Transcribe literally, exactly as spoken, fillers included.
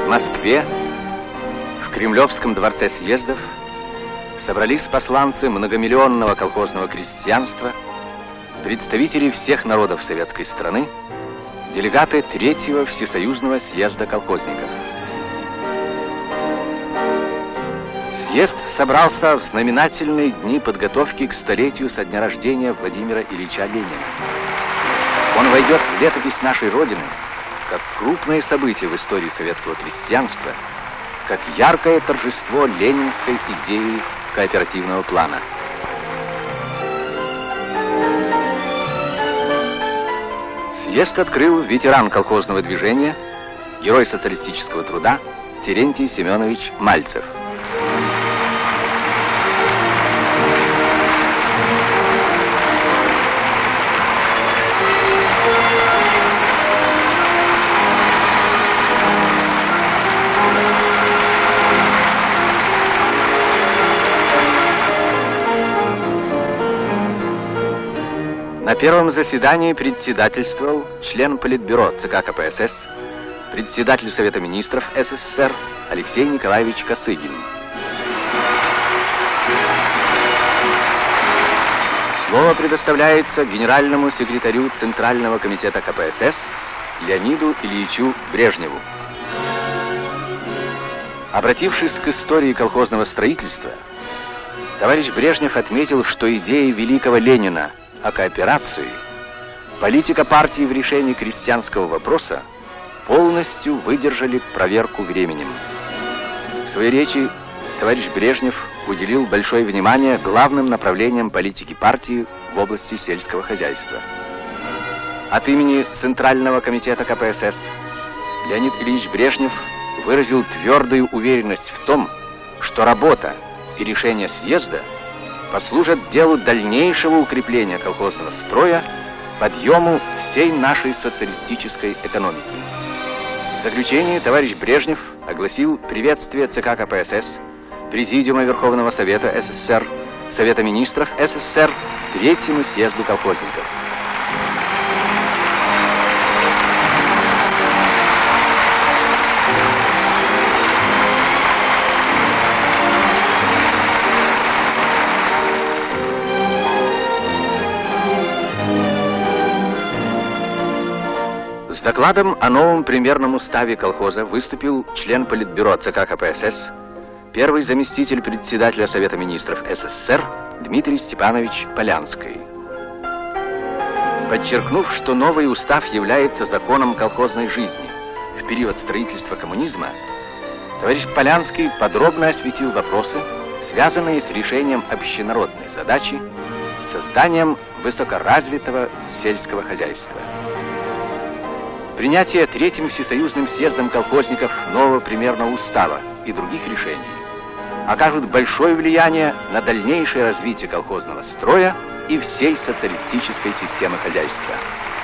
В Москве, в Кремлевском дворце съездов, собрались посланцы многомиллионного колхозного крестьянства, представители всех народов советской страны, делегаты Третьего Всесоюзного съезда колхозников. Съезд собрался в знаменательные дни подготовки к столетию со дня рождения Владимира Ильича Ленина. Он войдет в летопись нашей Родины как крупное событие в истории советского крестьянства, как яркое торжество ленинской идеи кооперативного плана. Съезд открыл ветеран колхозного движения, герой социалистического труда Терентий Семенович Мальцев. На первом заседании председательствовал член Политбюро ЦК КПСС, председатель Совета министров СССР Алексей Николаевич Косыгин. Слово предоставляется генеральному секретарю Центрального комитета КПСС Леониду Ильичу Брежневу. Обратившись к истории колхозного строительства, товарищ Брежнев отметил, что идеи великого Ленина о кооперации, политика партии в решении крестьянского вопроса полностью выдержали проверку временем. В своей речи товарищ Брежнев уделил большое внимание главным направлениям политики партии в области сельского хозяйства. От имени Центрального комитета КПСС Леонид Ильич Брежнев выразил твердую уверенность в том, что работа и решение съезда послужат делу дальнейшего укрепления колхозного строя, подъему всей нашей социалистической экономики. В заключение товарищ Брежнев огласил приветствие ЦК КПСС, Президиума Верховного Совета СССР, Совета министров СССР Третьему съезду колхозников. С докладом о новом примерном уставе колхоза выступил член Политбюро ЦК КПСС, первый заместитель председателя Совета министров СССР Дмитрий Степанович Полянский. Подчеркнув, что новый устав является законом колхозной жизни в период строительства коммунизма, товарищ Полянский подробно осветил вопросы, связанные с решением общенародной задачи, созданием высокоразвитого сельского хозяйства. Принятие Третьим Всесоюзным съездом колхозников нового примерного устава и других решений окажут большое влияние на дальнейшее развитие колхозного строя и всей социалистической системы хозяйства.